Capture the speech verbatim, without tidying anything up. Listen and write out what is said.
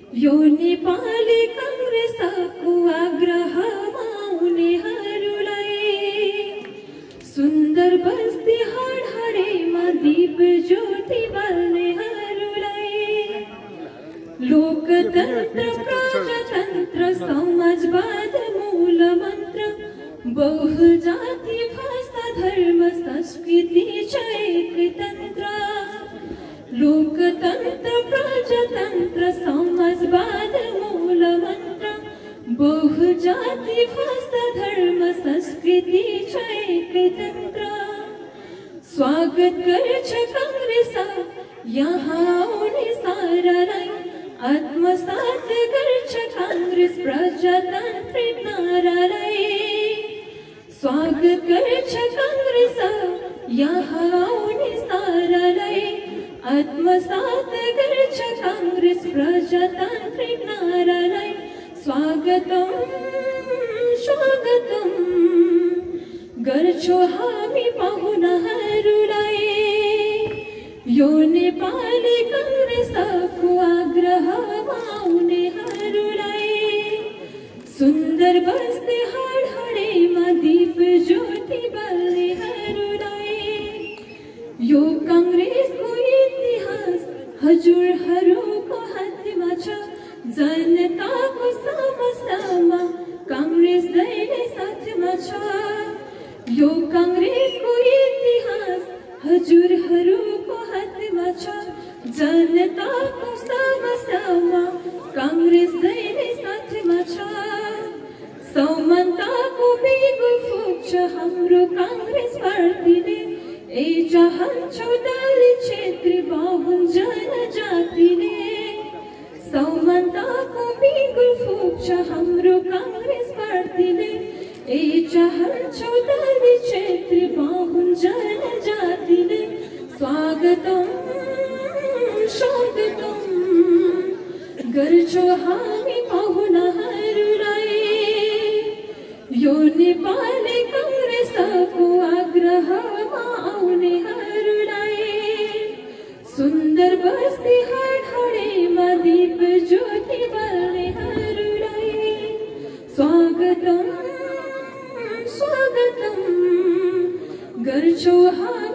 यो नेपाली कांग्रेसको आग्रहमा उनीहरूलाई सुन्दर बस्ती हडहडेमा दीप ज्योति बाल्नेहरूलाई लोकतन्त्र प्रजातन्त्र समाजवाद मूल मन्त्र बहुजाति भाषा धर्म संस्कृति एक तन्त्र लोकतन्त्र प्रजातन्त्र समाजवाद मूल मन्त्र बहुजाति भाषा धर्म संस्कृति एक तन्त्र स्वागत गर्छ कांग्रेस यहाँ आउने सारालाई आत्मसात गर्छ कांग्रेस प्रजातान्त्रिक नारालाई स्वागत गर्छ कांग्रेस यहाँ आउने सारालाई आत्मसात गर्छ कांग्रेस प्रजातान्त्रिक नारालाई स्वागतम स्वागतम गर्छौ हामी पाहुनाहरूलाई यो नेपाली कांग्रेसको आग्रहमा आउनेहरूलाई सुन्दर बस्ती हडहडेमा दीप ज्योति बाल्नेहरूलाई यो कांग्रेसको इतिहास हजुरहरूको हातमा छ जनताको समस्यामा कांग्रेस जहिले साथमा छ यो कांग्रेसको इतिहास हजुरहरूको हातमा छ जनताको समस्यामा कांग्रेस जहिले साथमा छ समानताको बिगुल फुक्छ हाम्रो कांग्रेस पार्टीले ए चाहन्छौ दलित क्षेत्री बाहुन जनजातिले समानताको बिगुल फुक्छ हाम्रो कांग्रेस पार्टीले ए चाहन्छौ दलित क्षेत्री बाहुन जनजातिले स्वागतम स्वागतम गर्छौ हामी पाहुनाहरूलाई यो नेपाली कांग्रेसको आग्रहमा आउनेहरूलाई सुन्दर बस्ती हडहडेमा दीप ज्योति बाल्नेहरूलाई स्वागतम स्वागतम गर्छौ हामी